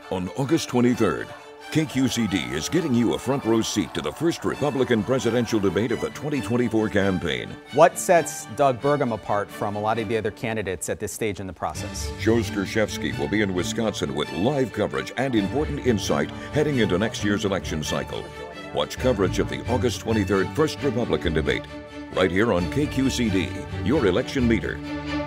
On August 23rd, KQCD is getting you a front row seat to the first Republican presidential debate of the 2024 campaign. What sets Doug Burgum apart from a lot of the other candidates at this stage in the process? Joe Skrzypski will be in Wisconsin with live coverage and important insight heading into next year's election cycle. Watch coverage of the August 23rd First Republican debate right here on KQCD, your election leader.